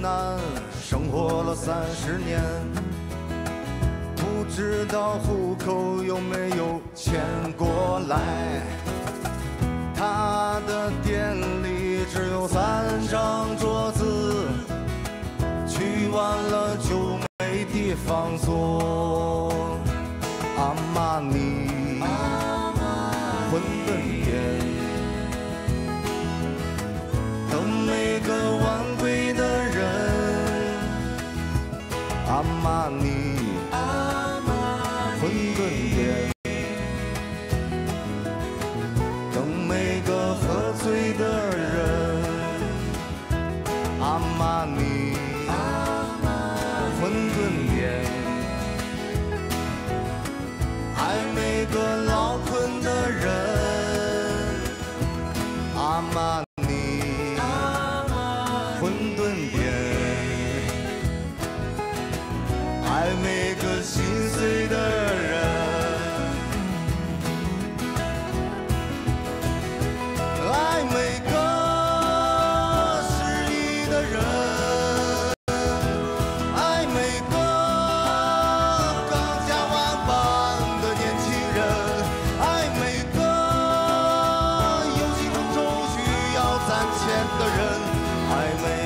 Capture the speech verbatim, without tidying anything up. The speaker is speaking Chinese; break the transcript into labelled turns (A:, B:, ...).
A: 难，生活了三十年，不知道户口有没有迁过来。他的店里只有三张桌子，去完了就没地方坐。阿玛尼馄饨店，等每个晚归的人。阿玛尼馄饨店，等每个喝醉的人。阿玛尼馄饨店，爱每个老困的人。阿玛尼馄饨店，爱每个心碎的人。爱每个失意的人，爱每个刚加完班的年轻人，爱每个游戏当中需要攒钱的人，爱每